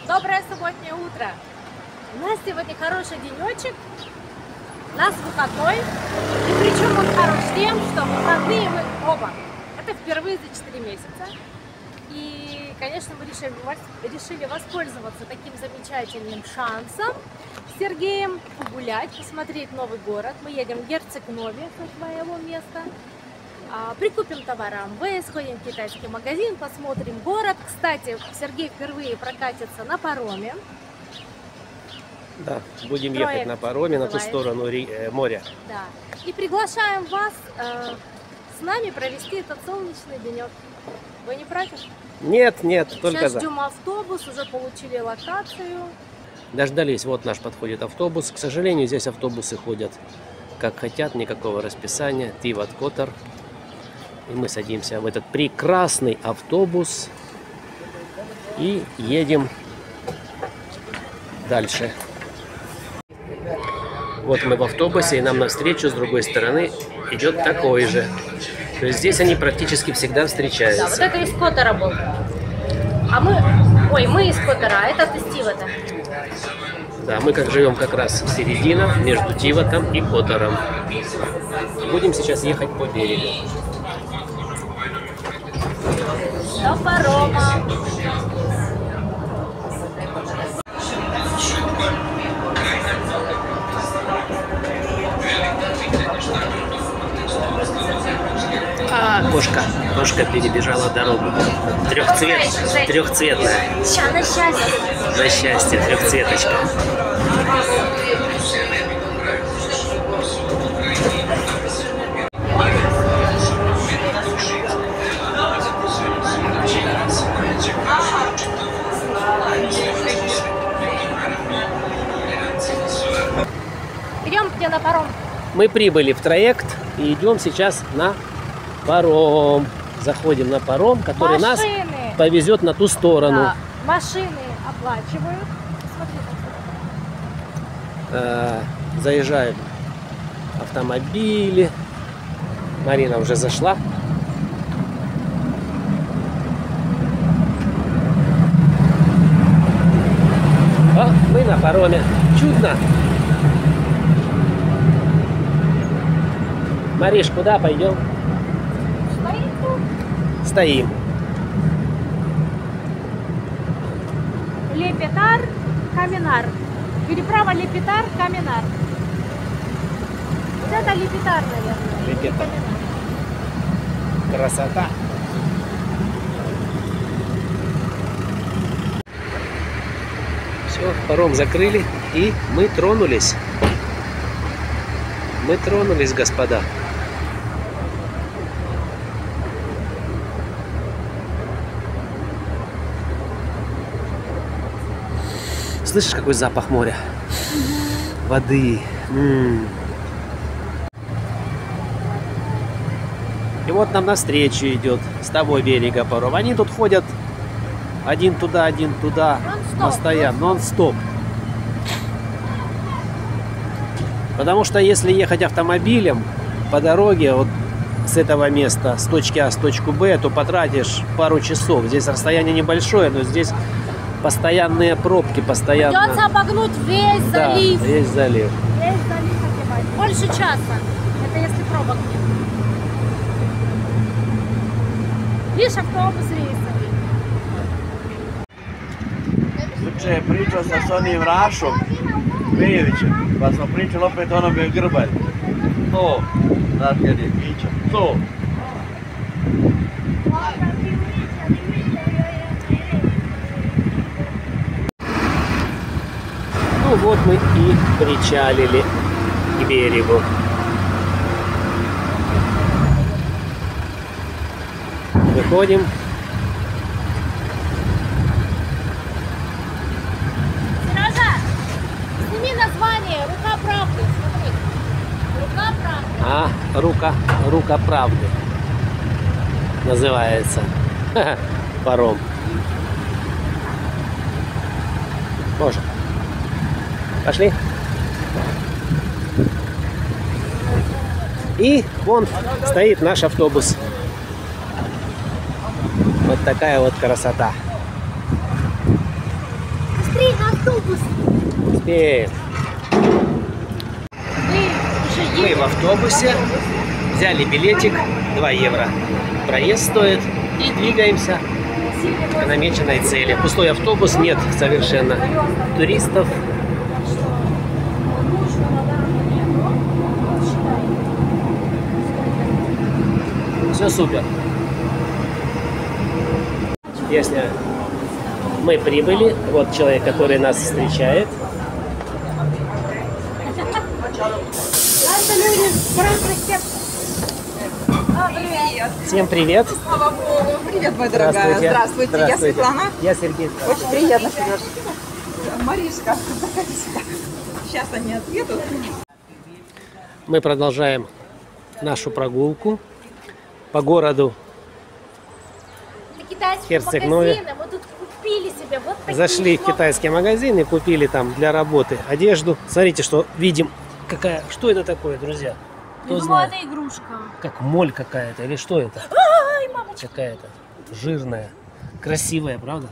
Доброе субботнее утро. У нас сегодня хороший денечек. У нас выходной. И причем он хорош тем, что выходные мы оба. Это впервые за 4 месяца. И, конечно, мы решили воспользоваться таким замечательным шансом с Сергеем, погулять, посмотреть новый город. Мы едем в Герцег-Нове со своего места. Прикупим товары АМВ, сходим в китайский магазин, посмотрим город. Кстати, Сергей впервые прокатится на пароме. Да, будем ехать на пароме на ту сторону моря. Да. И приглашаем вас с нами провести этот солнечный денек. Вы не против? Нет, только сейчас за. ждем автобус, уже получили локацию. Дождались, вот наш подходит автобус. К сожалению, здесь автобусы ходят как хотят, никакого расписания. Тиват Котор. И мы садимся в этот прекрасный автобус и едем дальше. Вот мы в автобусе, и нам навстречу с другой стороны идет такой же. То есть здесь они практически всегда встречаются. Да, вот это из Котора был. А мы... Ой, мы из Котора, а это из Тивата. Да, мы живем как раз в середине между Тиватом и Котором. Будем сейчас ехать по берегу. До парома. Кошка перебежала дорогу. Трехцветная. Сейчас на счастье. На счастье, трехцветочка. Идем где на паром. Мы прибыли в Троект и идем сейчас на паром. Заходим на паром, который нас повезет на ту сторону. Да. Машины оплачивают. Заезжают автомобили. Марина уже зашла. О, мы на пароме. Чудно. Мариш, куда пойдем? Стоим. Лепетар, Каминар. Переправа Лепетар, Каминар. Вот это Лепетар, наверное. Лепетар. Красота. Все, паром закрыли, и мы тронулись. Мы тронулись, господа. Слышишь, какой запах моря? Воды. И вот нам навстречу идет с того берега паром. Они тут ходят один туда, постоянно, нон-стоп. Потому что если ехать автомобилем по дороге вот с этого места, с точки А, с точку Б, то потратишь пару часов. Здесь расстояние небольшое, но здесь постоянные пробки, постоянно. Придется обогнуть весь залив. Да, весь залив. Весь залив огибать. Больше часа. Это если пробок нет. Видишь, автобус рейсовый. Juče je pričao sam s onim Rašom Pejevićem, pa smo pričali opet o onome Grbalj. To, znaš kad je pića, to. Ну вот мы и причалили к берегу. Выходим. Сережа, сними название «Рука правды». Смотри. Рука правды. Рука правды называется. Паром. Можно. Пошли. И вон стоит наш автобус. Вот такая вот красота. автобус. Успеем. Мы в автобусе. Взяли билетик. 2 евро. Проезд стоит. И двигаемся к намеченной цели. Пустой автобус. Нет совершенно туристов. Все супер. Если мы прибыли, вот человек, который нас встречает. Всем привет. Слава Богу. Привет, моя дорогая. Здравствуйте. Я Светлана. Я Сергей. Очень приятно, Сереж. Маришка, сейчас они отъедут. Мы продолжаем нашу прогулку по городу. Херцег Нови. Мы тут купили себе вот такие. Зашли в китайский магазин и купили там для работы одежду. Смотрите, что видим. Что это такое, друзья? Кто знает? Это игрушка. Как моль какая-то или что это? Ай, мамочка. Какая-то жирная, красивая, правда?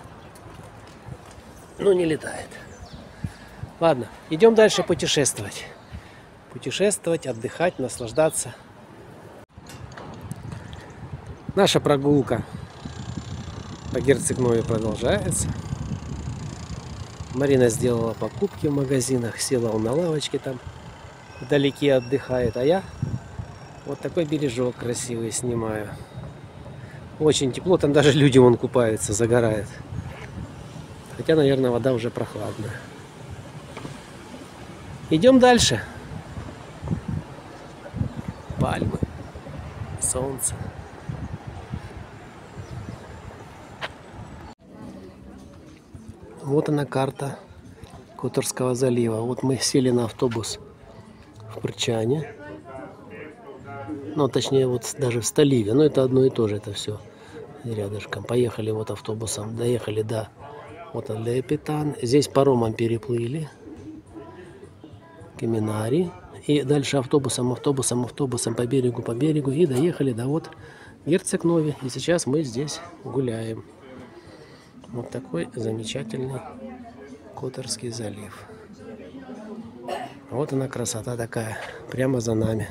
Но не летает. Ладно, идем дальше путешествовать. Путешествовать, отдыхать, наслаждаться. Наша прогулка по Херцег Нови продолжается. Марина сделала покупки в магазинах, села на лавочке там вдалеке отдыхает, а я вот такой бережок красивый снимаю. Очень тепло, там даже люди вон купаются, загорают. Хотя, наверное, вода уже прохладная. Идем дальше. Пальмы, солнце. Вот она карта Которского залива. Вот мы сели на автобус в Прчане. Ну, точнее, вот даже в Столиве. Но это одно и то же, это все рядышком. Поехали вот автобусом, доехали до вот Лепетан. Здесь паромом переплыли Каминари. И дальше автобусом по берегу. И доехали до вот Херцег Нови. И сейчас мы здесь гуляем. Вот такой замечательный Которский залив. Вот она красота такая, прямо за нами.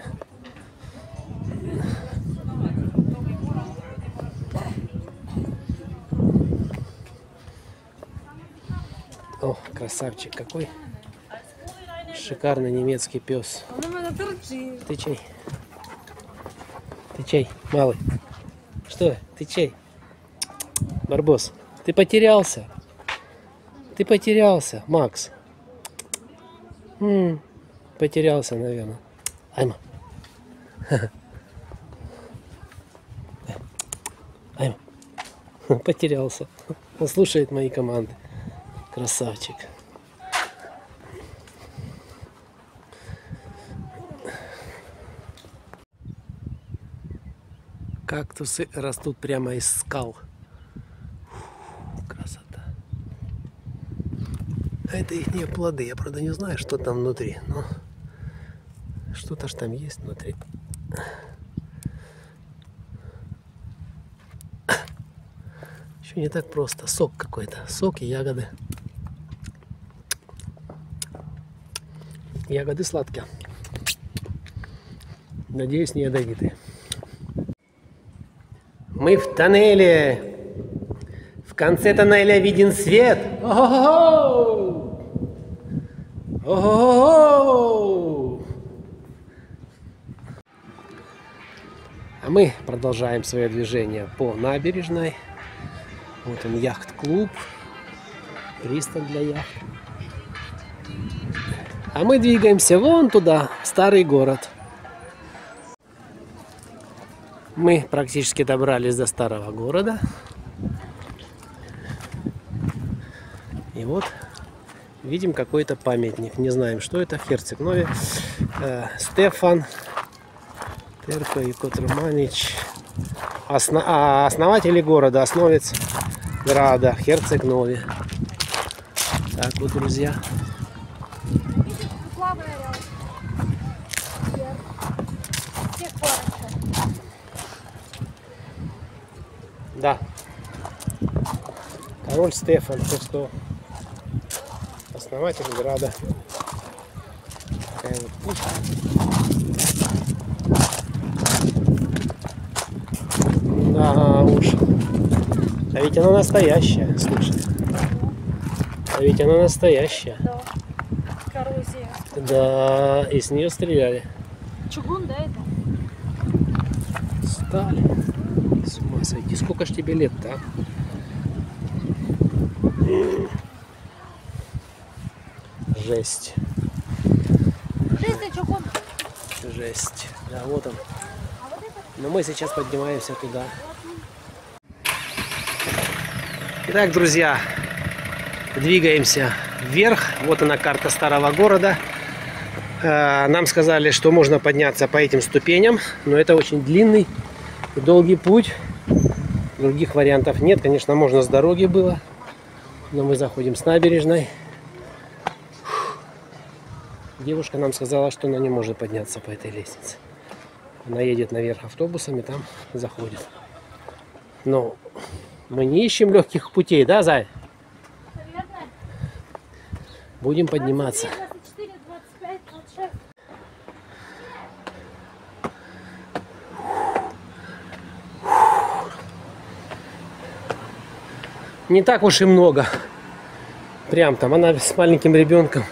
О, красавчик какой. Шикарный немецкий пес. Ты чей? Ты чей, малый? Что? Ты чей? Барбос, ты потерялся? Ты потерялся, Макс. Потерялся, наверное. Айма. Айма. Потерялся. Он слушает мои команды. Красавчик. Кактусы растут прямо из скал. Красота. А это их не плоды. Я, правда, не знаю, что там внутри. Но что-то ж там есть внутри. Еще не так просто. Сок какой-то. Сок и ягоды. Ягоды сладкие. Надеюсь, не ядовитые. Мы в тоннеле. В конце тоннеля виден свет. Ого-го! Ого-го! А мы продолжаем свое движение по набережной. Вот он, яхт-клуб. Пристань для яхт. А мы двигаемся вон туда, в старый город. Мы практически добрались до старого города. И вот видим какой-то памятник. Не знаем, что это. Херцег Нови. Стефан Терко и Котурманич. Основатели города, основец града Херцег Нови. Так вот, друзья. Да. Король Стефан, то что основатель града. Такая вот пушка. Да уж. А ведь она настоящая, слушай. А ведь она настоящая. Да. Коррозия. Да, и с нее стреляли. Чугун, да, это? Сталь. С ума сойти. Сколько ж тебе лет-то, а? Жесть. Жесть, чугун. Жесть. Да, вот он. Но мы сейчас поднимаемся туда. Итак, друзья, двигаемся вверх. Вот она, карта старого города. Нам сказали, что можно подняться по этим ступеням, но это очень длинный и долгий путь. Других вариантов нет. Конечно, можно с дороги было, но мы заходим с набережной. Девушка нам сказала, что она не может подняться по этой лестнице. Она едет наверх автобусом и там заходит. Но мы не ищем легких путей, да, Зай? Наверное. Будем подниматься. 24, 25, 26. Не так уж и много. Прям там она с маленьким ребенком.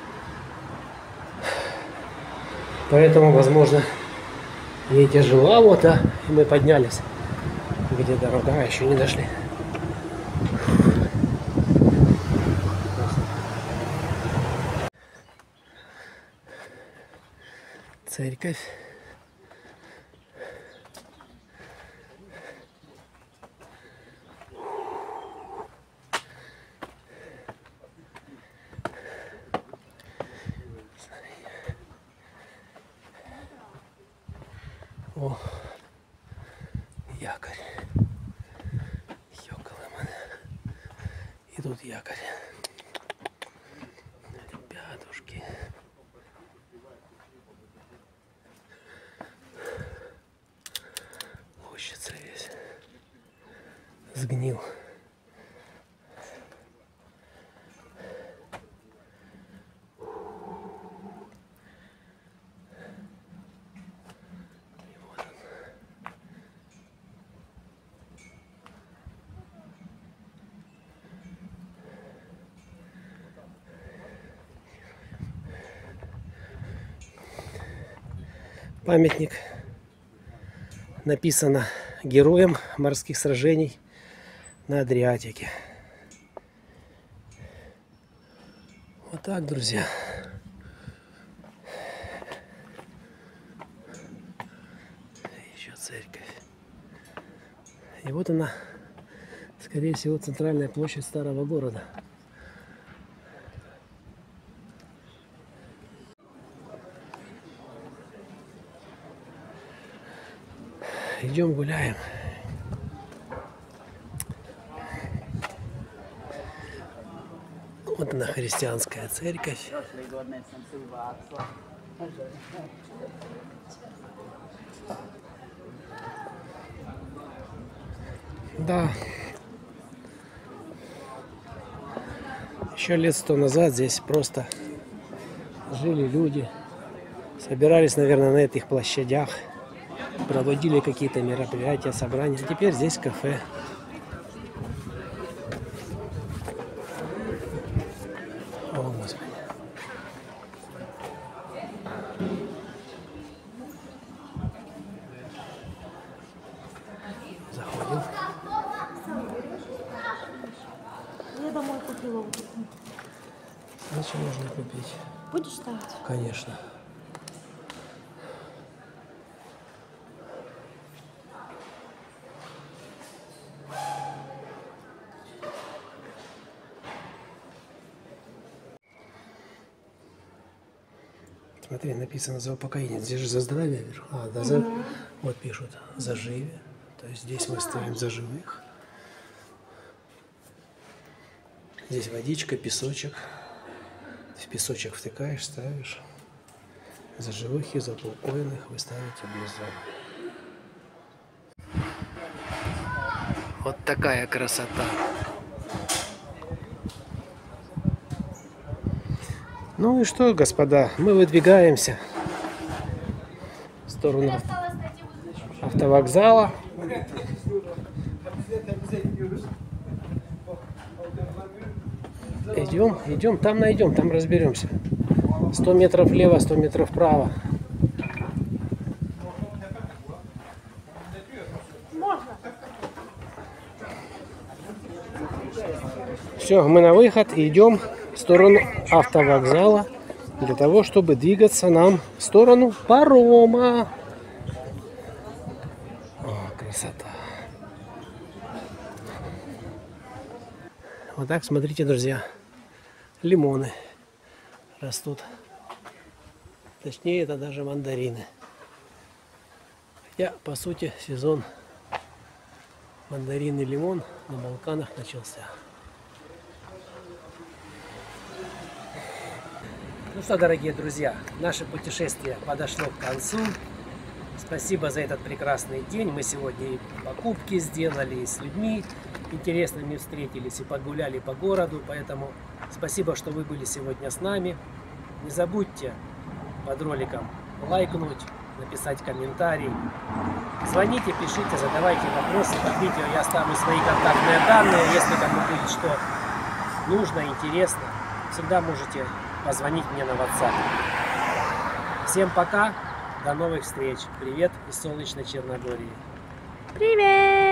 Поэтому, возможно, ей тяжело, и мы поднялись. Где дорога, еще не дошли. Церковь. О, якорь. Ёкалэмэн. И тут якорь. Ребятушки. Лощится весь. Сгнил. Памятник написано героям морских сражений на Адриатике. Вот так, друзья. Еще церковь. И вот она, скорее всего, центральная площадь старого города. Идем гуляем. Вот она, христианская церковь. Да. Еще лет 100 назад здесь просто жили люди. Собирались, наверное, на этих площадях. Проводили какие-то мероприятия, собрания. А теперь здесь кафе. О, Господи. Заходим. Я домой купила вот эту. Зачем можно купить? Будешь ставить? Конечно. Смотри, написано за упокоение. Здесь же за здравие вверху. А, да, за... Вот пишут за живе. То есть здесь мы стоим за живых. Здесь водичка, песочек. В песочек втыкаешь, ставишь. За живых и за упокоенных вы ставите внизу. Вот такая красота. Ну и что, господа, мы выдвигаемся в сторону автовокзала. Идем, там найдем, там разберемся. 100 метров влево, 100 метров вправо. Все, мы на выход и идем в сторону автовокзала для того, чтобы двигаться нам в сторону парома. О, красота. Вот так, смотрите, друзья, лимоны растут. Точнее, это даже мандарины. Хотя, по сути, сезон мандарин и лимон на Балканах начался. Ну что, дорогие друзья, наше путешествие подошло к концу. Спасибо за этот прекрасный день. Мы сегодня и покупки сделали, и с людьми интересными встретились, и погуляли по городу. Поэтому спасибо, что вы были сегодня с нами. Не забудьте под роликом лайкнуть, написать комментарий. Звоните, пишите, задавайте вопросы. Под видео я оставлю свои контактные данные. Если кому будет что нужно, интересно, всегда можете позвонить мне на WhatsApp. Всем пока, до новых встреч. Привет из солнечной Черногории. Привет!